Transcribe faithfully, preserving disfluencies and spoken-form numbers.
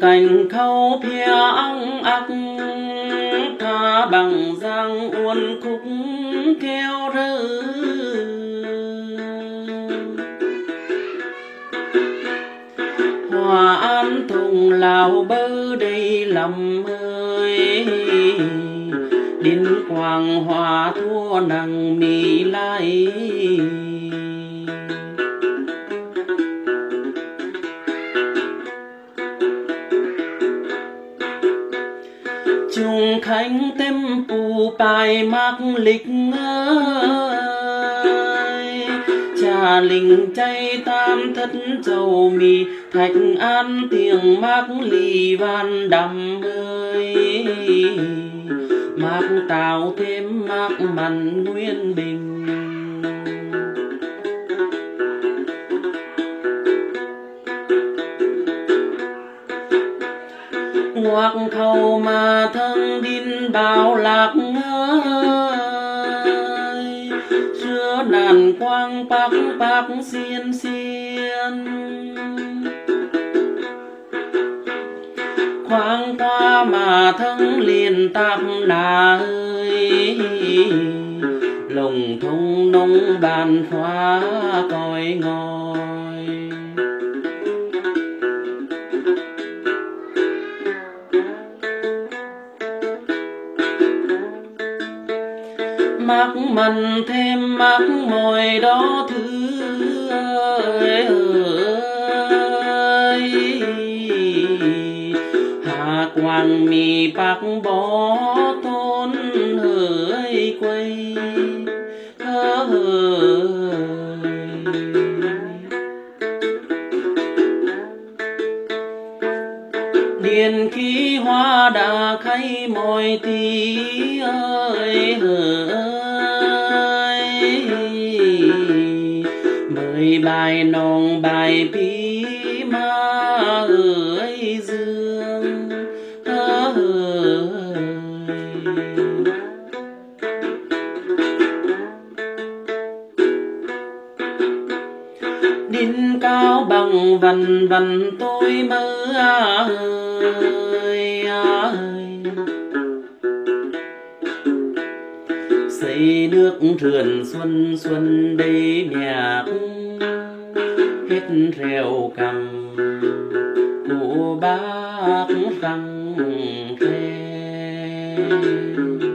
cành khâu phía ong ắc tha bằng giang uốn khúc keo rơ. Hòa an thùng lào bơ đầy lầm ơi, đến quang hòa thua nằng mì lai. Chung khánh tem pù bài mắc lịch ơi, trà linh chay tam thất dầu mì thạch an tiếng mắc lì van đầm ơi, mắc tào thêm mắc mặn nguyên bình. Ngoặc khâu mà thân đinh bao lạc ơi, xưa nàn quang bắc bắc xiên xiên. Khoáng qua mà thân liền tạp nà ơi, lồng thông nông bàn hoa còi ngòi. Mắc mần thêm mắc mồi đó thứ ơi, ơi. Hà quang mì bạc bó thôn hỡi quay hỡi. Điền khí hoa đã khay mồi tí ơi hỡi. Mời bài nòng bài bí ma ơi dương ơi. Đinh cao bằng vần vần tôi mơ ơi ơi. Xây nước rườn xuân xuân đây nhạc hết rèo cầm của bác răng khe.